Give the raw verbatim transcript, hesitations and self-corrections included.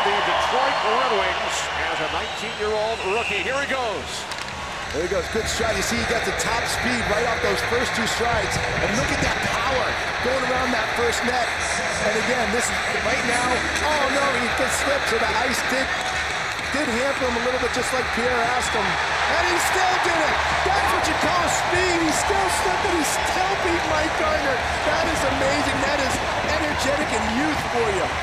the Detroit Red Wings as a nineteen-year-old rookie. Here he goes. There he goes, good stride. You see he got the top speed right off those first two strides. And look at that power going around that first net. And again, this is right now, oh no, he gets slipped, so the ice did, did hamper him a little bit, just like Pierre asked him. And he still did it. That's what you call speed. He still slipped and he still beat Mike Gartner. That is amazing. That is energetic and youth for you.